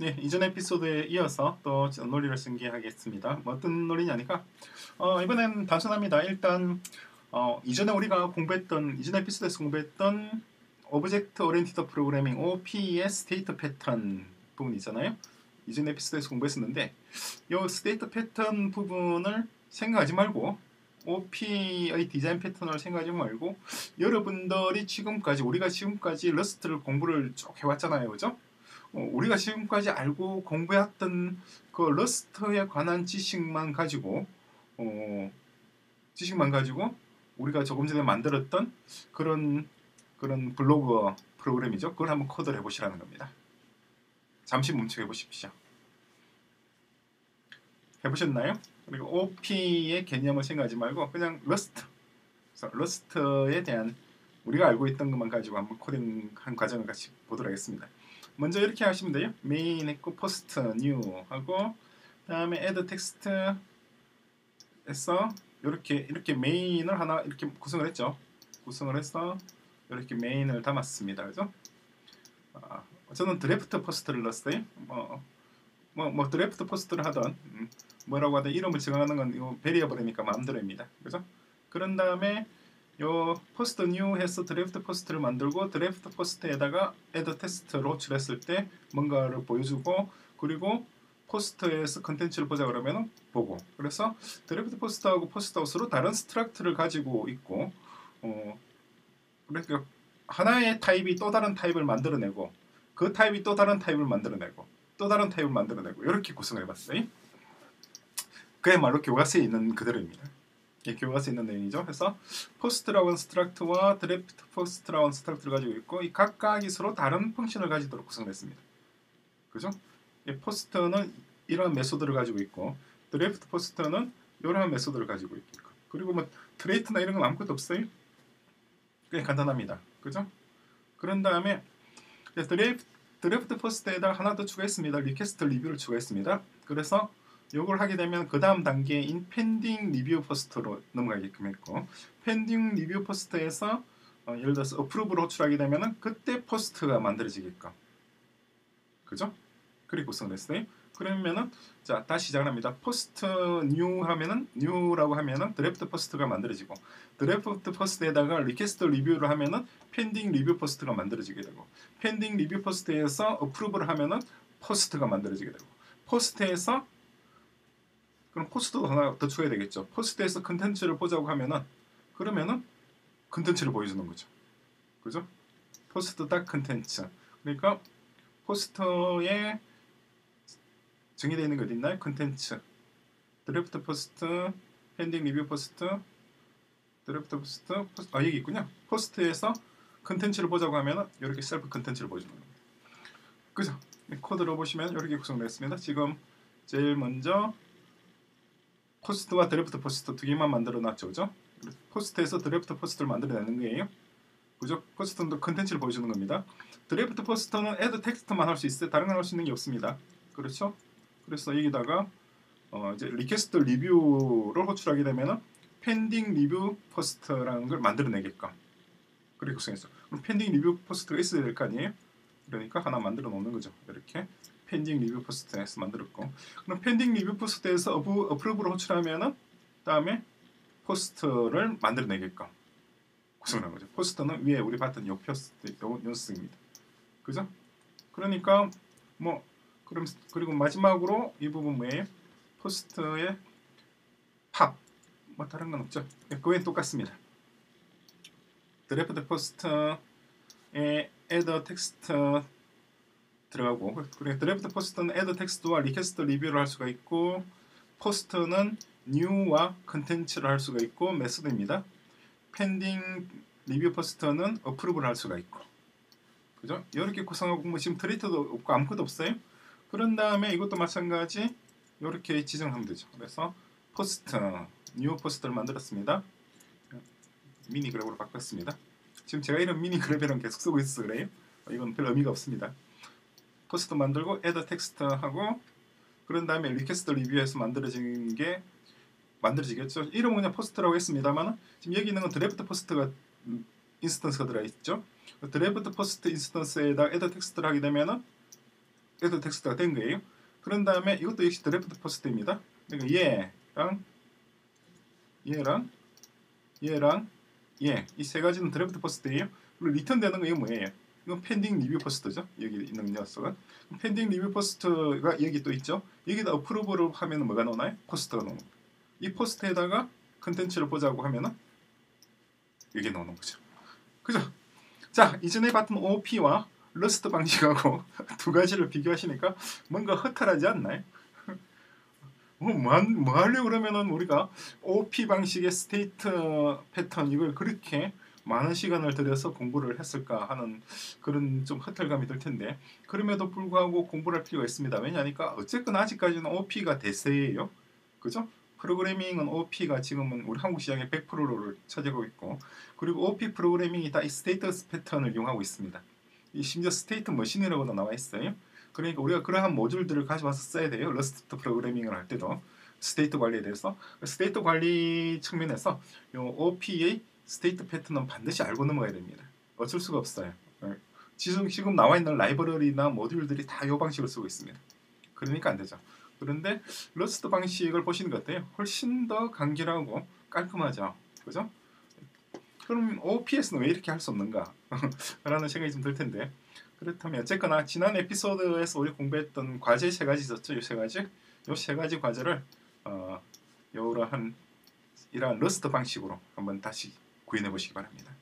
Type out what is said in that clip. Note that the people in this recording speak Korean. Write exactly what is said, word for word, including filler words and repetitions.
네, 이전 에피소드에 이어서 또 논리를 전개하겠습니다. 뭐 어떤 논리냐니까 어, 이번엔 단순합니다. 일단 어, 이전에 우리가 공부했던 이전 에피소드에서 공부했던 오브젝트 오리엔티드 프로그래밍 오피이의 스테이트 패턴 부분 있잖아요. 이전 에피소드에서 공부했었는데 이 스테이트 패턴 부분을 생각하지 말고 오피의 디자인 패턴을 생각하지 말고 여러분들이 지금까지 우리가 지금까지 러스트를 공부를 쭉 해왔잖아요, 그죠? 어, 우리가 지금까지 알고 공부했던 그 러스트에 관한 지식만 가지고 어, 지식만 가지고 우리가 조금 전에 만들었던 그런 그런 블로그 프로그램이죠. 그걸 한번 코드를 해보시라는 겁니다. 잠시 멈춰 해보십시오. 해보셨나요? 그리고 오피의 개념을 생각하지 말고 그냥 러스트, 러스트에 대한 우리가 알고 있던 것만 가지고 한번 코딩한 과정을 같이 보도록 하겠습니다. 먼저 이렇게 하시면 돼요. 메인 했고 포스트 뉴 하고 다음에 add 텍스트에서 이렇게 이렇게 메인을 하나 이렇게 구성을 했죠. 구성을 해서 이렇게 메인을 담았습니다. 그죠? 아, 저는 드래프트 포스트를 넣었어요. 뭐, 뭐, 뭐 드래프트 포스트를 하던 음, 뭐라고 하든 이름을 정하는 건 이거 베리어블이니까 마음대로입니다. 그죠? 그런 다음에 요 포스트 뉴 해서 드래프트 포스트를 만들고 드래프트 포스트에다가 add 텍스트를 호출했을 때 뭔가를 보여주고 그리고 포스트에서 컨텐츠를 보자 그러면 보고 그래서 드래프트 포스트하고 포스트하고 서로 다른 스트럭트를 가지고 있고 어 그러니까 하나의 타입이 또 다른 타입을 만들어내고 그 타입이 또 다른 타입을 만들어내고 또 다른 타입을 만들어내고 이렇게 구성을 해봤어요. 그야말로 교과서에 있는 그대로입니다. 예, 교과서에 있는 내용이죠. 그래서 포스트라고 하는 스트럭트와 드래프트 포스트라고 하는 스트럭트를 가지고 있고 이 각각이 서로 다른 펑션을 가지도록 구성했습니다. 그죠? 예, 포스트는 이러한 메소드를 가지고 있고 드래프트 포스트는 이러한 메소드를 가지고 있고 그리고 뭐 트레이트나 이런 건 아무것도 없어요. 그냥 간단합니다. 그죠? 그런 다음에 드래프트, 드래프트 포스트에다 하나 더 추가했습니다. 리퀘스트 리뷰를 추가했습니다. 그래서 이걸 하게 되면 그 다음 단계인 펜딩 리뷰 포스트로 넘어가게끔 했고 펜딩 리뷰 포스트에서 어, 예를 들어서 어프루브를 호출하게 되면 그때 포스트가 만들어지게끔 그죠? 그리고 구성을 했어요. 그러면은 자 다시 시작을 합니다. 포스트 뉴 하면은 뉴라고 하면은 드래프트 포스트가 만들어지고 드래프트 포스트에다가 리퀘스트 리뷰를 하면은 펜딩 리뷰 포스트가 만들어지게 되고 펜딩 리뷰 포스트에서 어프루브를 하면은 포스트가 만들어지게 되고 포스트에서 그럼 포스트도 하나 더 추가해야 되겠죠. 포스트에서 컨텐츠를 보자고 하면은 그러면은 컨텐츠를 보여주는 거죠. 그죠? 포스트 딱 컨텐츠. 그러니까 포스터에 정의되어 있는 게 어디 있나요? 컨텐츠, 드래프트 포스트, 펜딩 리뷰 포스트, 드래프트 포스트, 포스트, 아 여기 있군요. 포스트에서 컨텐츠를 보자고 하면 이렇게 셀프 컨텐츠를 보여주는 겁니다. 그죠? 코드로 보시면 이렇게 구성되어 있습니다. 지금 제일 먼저 포스트와 드래프트 포스트 두 개만 만들어 놨죠. 그죠? 포스트에서 드래프트 포스트를 만들어내는 거예요. 그죠? 포스트는 컨텐츠를 보여주는 겁니다. 드래프트 포스트는 add 텍스트만 할 수 있어요. 다른 건 할 수 있는 게 없습니다. 그렇죠? 그래서 여기다가 어 이제 리퀘스트 리뷰를 호출하게 되면은 펜딩 리뷰 포스트라는 걸 만들어내게끔 그렇게 구성했어. 그럼 펜딩 리뷰 포스트가 있어야 될 거 아니에요? 그러니까 하나 만들어 놓는 거죠. 이렇게 펜딩 리뷰 포스트에서 만들었고 그럼 펜딩 리뷰 포스트에서 어프, 어프로브를 호출하면은 다음에 포스트를 만들어내게끔 구성한 거죠. 포스트는 위에 우리 봤던 요 녀석입니다. 그죠? 그러니까 뭐 그럼 그리고 마지막으로 이 부분 뭐예요? 포스트의 팝. 뭐 다른 건 없죠. 그거엔 똑같습니다. 드래프트 포스트에 add 텍스트 들어가고 그리고 드래프트 포스트는 add 텍스트와 리퀘스트 리뷰를 할 수가 있고 포스트는 new와 컨텐츠를 할 수가 있고 메소드입니다. 펜딩 리뷰 포스터는 어프로브를 할 수가 있고 그죠? 이렇게 구성하고 뭐 지금 트레이터도 없고 아무것도 없어요. 그런 다음에 이것도 마찬가지 이렇게 지정하면 되죠. 그래서 포스트 뉴 포스트를 만들었습니다. 미니 그래프로 바꿨습니다. 지금 제가 이런 미니 그래프랑 계속 쓰고 있어서 그래요. 이건 별 의미가 없습니다. 포스트 만들고 add 텍스트 하고 그런 다음에 리퀘스트 리뷰에서 만들어진 게 만들어지겠죠. 이름은 그냥 포스트라고 했습니다만 지금 여기 있는 건 드래프트 포스트가 인스턴스가 들어있죠. 드래프트 포스트 인스턴스에다 add 텍스트를 하게 되면은 에도 텍스트가 된 거예요. 그런 다음에 이것도 역시 드래프트 포스트입니다. 그러니까 얘랑 얘랑 얘랑 얘 이 세 가지는 드래프트 포스트예요. 그리고 리턴되는 거 이거 뭐예요? 이건 펜딩 리뷰 포스트죠. 여기 있는 녀석은 펜딩 리뷰 포스트가 여기 또 있죠. 여기다 어프로브를 하면 뭐가 나오나요? 포스트가 나옵니다. 이 포스트에다가 컨텐츠를 보자고 하면은 이게 나오는 거죠. 그죠? 자, 이전에 봤던 오피와 러스트 방식하고 두 가지를 비교하시니까 뭔가 허탈하지 않나요? 뭐, 뭐, 뭐 하려고 그러면은 우리가 오피 방식의 스테이트 패턴 이걸 그렇게 많은 시간을 들여서 공부를 했을까 하는 그런 좀 허탈감이 들 텐데 그럼에도 불구하고 공부를 할 필요가 있습니다. 왜냐하니까 어쨌든 아직까지는 오피가 대세예요. 그죠? 프로그래밍은 오피가 지금은 우리 한국 시장의 백 퍼센트를 차지하고 있고 그리고 오피 프로그래밍이 다 이 스테이터스 패턴을 이용하고 있습니다. 이 심지어 스테이트 머신이라고도 나와 있어요. 그러니까 우리가 그러한 모듈들을 가져와서 써야 돼요. 러스트 프로그래밍을 할 때도 스테이트 관리에 대해서 스테이트 관리 측면에서 이 오피의 스테이트 패턴은 반드시 알고 넘어가야 됩니다. 어쩔 수가 없어요. 지금, 지금 나와 있는 라이브러리나 모듈들이 다 이 방식을 쓰고 있습니다. 그러니까 안 되죠. 그런데 러스트 방식을 보시는 게 어때요? 훨씬 더 간결하고 깔끔하죠. 그죠? 그럼 오피에스는 왜 이렇게 할 수 없는가? 라는 생각이 좀 들 텐데 그렇다면 어쨌거나 지난 에피소드에서 우리 공부했던 과제 세 가지 있었죠. 이 세 가지 이 세 가지 과제를 어, 이러한 이러한 러스트 방식으로 한번 다시 구현해 보시기 바랍니다.